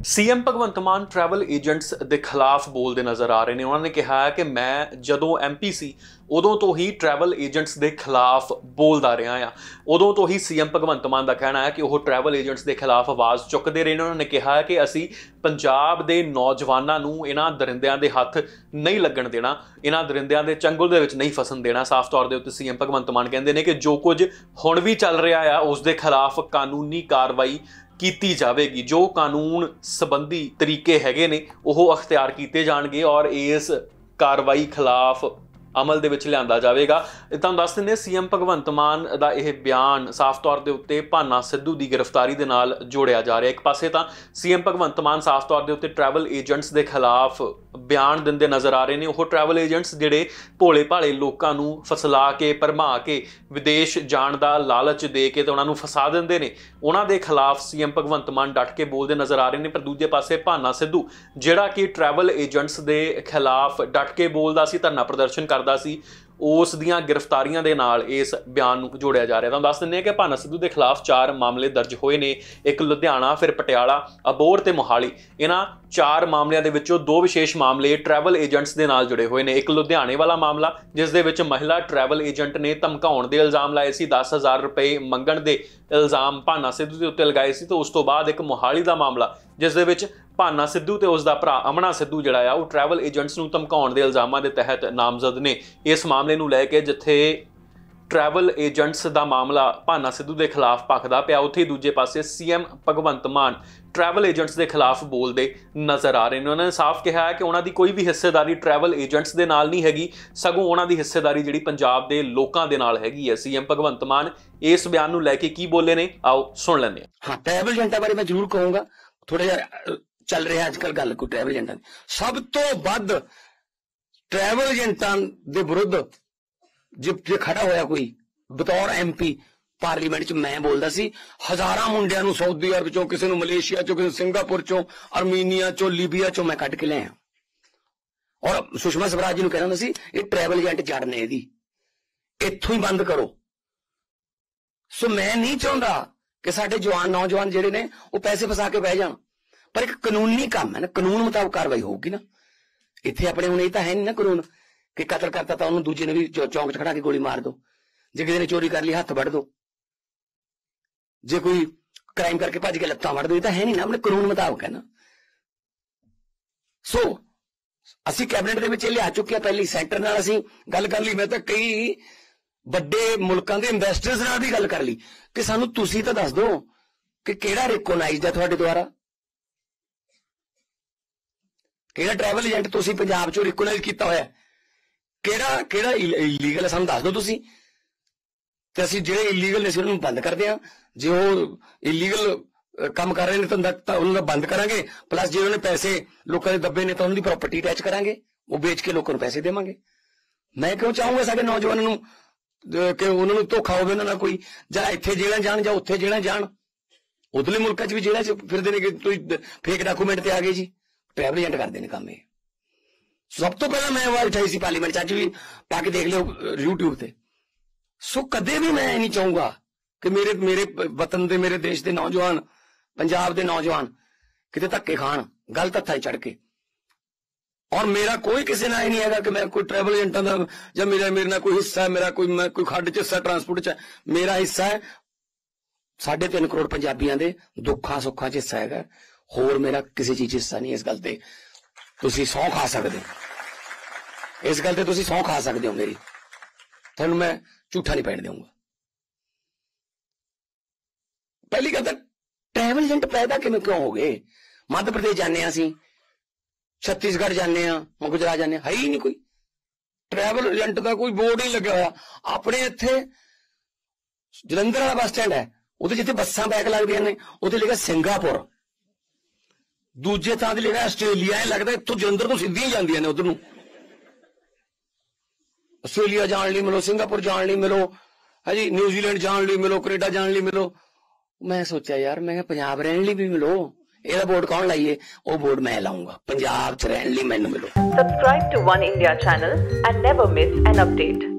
CM भगवंत मान travel agents के खिलाफ बोलते नज़र आ रहे हैं। उन्होंने कहा है कि मैं जदों MP सी उदों तो ही ट्रैवल एजेंट्स के खिलाफ बोलता रहा हाँ। उदों तो ही सीएम भगवंत मान का कहना है कि वह ट्रैवल एजेंट्स के खिलाफ आवाज़ चुकते रहे। उन्होंने कहा है कि असी पंजाब के नौजवानों को इन्हां दरिंदियां के हथ नहीं लगन देना, इन्हां दरिंदियां के चंगुल दे विच नहीं फसन देना। साफ तौर पर सीएम भगवंत मान कहते हैं कि जो कुछ हुण भी चल रहा है उसके खिलाफ कानूनी कार्रवाई की जाएगी। जो कानून संबंधी तरीके हैगे ने वो अख्तियार किए जाएंगे और इस कार्रवाई खिलाफ अमल दे विच लिआंदा जाएगा। तुहानूं दस दिंदे सीएम भगवंत मान दा यह बयान साफ तौर के उत्ते भाना सिद्धू की गिरफ्तारी दे नाल जोड़िया जा रहा है। एक पासे तो सीएम भगवंत मान साफ तौर के उत्ते ट्रैवल एजेंट्स के खिलाफ बयान दिंदे नज़र आ रहे हैं। वो ट्रैवल एजेंट्स जिहड़े भोले भाले लोगों को फसला के भरमा के विदेश जाण दा लालच दे के तो उन्होंने फसा दिंदे ने, उन्हां दे खिलाफ सीएम भगवंत मान डट के बोलते नज़र आ रहे हैं। पर दूजे पासे भाना सिद्धू जिहड़ा कि ट्रैवल एजेंट्स के खिलाफ डट के बोलदा सी, धरना प्रदर्शन करदा सी, उस दियां गिरफ्तारियां दे नाल इस बयान नूं जोड़िया जा रहा है। दस दिंदे कि भाना सिद्धू के खिलाफ 4 मामले दर्ज होए ने, एक लुधियाना, फिर पटियाला, अबोहर ते मोहाली। इन्हां 4 मामलों के विचों 2 विशेष मामले ट्रैवल एजेंट्स के नाल जुड़े हुए हैं। एक लुधियाने वाला मामला जिस दे विच महिला ट्रैवल एजेंट ने धमकाउण के इल्जाम लाए सी, 10,000 रुपए मंगण के इल्जाम भाना सिद्धू के उत्ते लगाए सी। तो उस तो बाद एक मोहाली का मामला जिस दे विच भाना सिद्धू ते उसका भरा अमना सिद्धू जिहड़ा आ वो ट्रैवल एजेंट्स नूं धमकाउण के इल्जामां के तहत नामजद ने। इस मामले नूं लैके जिथे ट्रैवल एजेंट्स का मामला भाना सिद्धू के खिलाफ भखदा पिया, उत्थे दूजे पासे सीएम भगवंत मान ट्रैवल एजेंट्स के खिलाफ बोलते नज़र आ रहे हैं। उन्होंने साफ कहा है कि उन्होंने कोई भी हिस्सेदारी ट्रैवल एजेंट्स के नाल नहीं हैगी, सगों उन्होंने हिस्सेदारी जिहड़ी पंजाब के लोगों के नाल हैगी है। सीएम भगवंत मान इस बयान नूं लैके की बोले ने, आओ सुन लैंदे हां। हाँ, ट्रैवल एजेंटां बारे मैं जरूर कहूँगा, थोड़ा जिहा चल रहा है अजकल गल कोई ट्रैवल एजेंटां सब तो वध ट्रैवल एजेंटां दे विरुद्ध जे खड़ा होया कोई बतौर MP पार्लीमेंट च मैं बोलदा सी, हजारां मुंडियां नूं सऊदी अरब चों, किसी नूं मलेशिया चों, किसी सिंगापुर चों, आर्मीनिया चों, लीबिया चों मैं कट के लिया और सुषमा स्वराज जी नूं कहना सी ये ट्रैवल एजेंट जड़ ने इहदी इत्थों ही बंद करो। सो मैं नहीं चाहुंदा कि साडे जवान नौजवान जिहड़े ने वो पैसे फसा के बह जाण, पर एक कानूनी काम है ना, कानून मुताबिक कार्रवाई होगी ना। इत्थे अपने हुण इह तां है नहीं ना कानून कि कतल करता तो उन्होंने दूजे ने भी चौंक च खड़ा के गोली मार दो, जे किसी ने चोरी कर ली हथ वढ़ दो, जे कोई क्राइम करके भज के लत्तां वढ़ दो, ये तो है नहीं ना, अपने कानून मुताबिक है ना। सो असी कैबिनेट दे विच लिया चुके हैं, पहली सेंटर नाल असी गल कर ली, मैं तो कई बड़े मुल्कां दे इन्वेस्टर्स नाल भी गल कर ली कि सानू तुसी तां दस दो कि किहड़ा रिकोगनाइज्ड है तुहाडे द्वारा, किहड़ा ट्रैवल एजेंट तुसी पंजाब चों रिकोगनाइज कीता होया, किहड़ा इलीगल है, सानू दस दो तुसी, ते असीं जिहड़े इलीगल ने उन्हां नूं बंद कर दें। जे वो इलीगल काम कर रहे हैं तो उन्होंने बंद करांगे, प्लस जे उन्होंने पैसे लोगों के दब्बे ने तो उन्होंने प्रॉपर्टी अटैच करांगे, वो बेच के लोगों को पैसे देवांगे। मैं क्यों चाहूंगा साडे नौजवानों नूं कि उन्होंने धोखा होवे ना कोई, जां इत्थे जेल੍ਹਾਂ जाण जां उत्थे जेल੍ਹਾਂ जाण, उधरले मुल्कां च भी जेल੍ਹਾਂ च फिरदे ने कि तुसीं फेक डॉक्यूमेंट ते आ गए जी, ट्रैवल एजेंट करदे ने काम। सब तो पहला मैं आवाज उठाई सी पार्लीमेंट च, अज भी पाके देख लो यूट्यूब ते। सो कदे भी मैं नहीं चाहूंगा कि मेरे वतन दे, मेरे देश के नौजवान, पंजाब के नौजवान किते धक्के खाण गलत हत्थां चढ़ के। और मेरा कोई किसी ना ही नहीं है कि मैं कोई ट्रैवल एजेंटां दा जां मेरा मेरे नाल कोई हिस्सा है, मेरा कोई खड्ड च हिस्सा ट्रांसपोर्ट च, मेरा हिस्सा है 3.5 करोड़ पंजाबियां दे दुखा सुखा च हिस्सा है, होर मेरा किसी चीज हिस्सा नहीं। इस गल ते तुसीं सौं खा सकदे, इस गल ते तुसीं सौं खा सकदे हो मेरी, तुहानूं मैं झूठा नहीं पैण दूंगा। पहली गल ट्रैवल एजेंट पैदा क्यों हो गए? मध्य प्रदेश जाने असीं, छत्तीसगढ़ जाने, गुजरात जाने, है ही नहीं कोई ट्रैवल एजेंट का कोई बोर्ड नहीं लगे होया। अपने इत्थे जलंधर वाला बस स्टैंड है, उहदे जिथे बसां बैक लगदियां ने उत्थे लिखा सिंगापुर, दूजे थां ते लिखा आस्ट्रेलिया। लगता इत्थों जलंधर तो सीधियां जांदियां ने उधर नूं, आस्ट्रेलिया जाण लई मिलो, सिंगापुर जाण लई मिलो, है जी, न्यूजीलैंड जाण लई मिलो, कनेडा जाण लई मिलो। मैं सोचा यार, मैं पंजाब रहण लई भी मिलो, ਇਹਦਾ बोर्ड कौन लाइए? वो बोर्ड मैं लाऊंगा, पंजाब च रहण लई मैनूं मिलो। Subscribe to One India channel and never miss an update.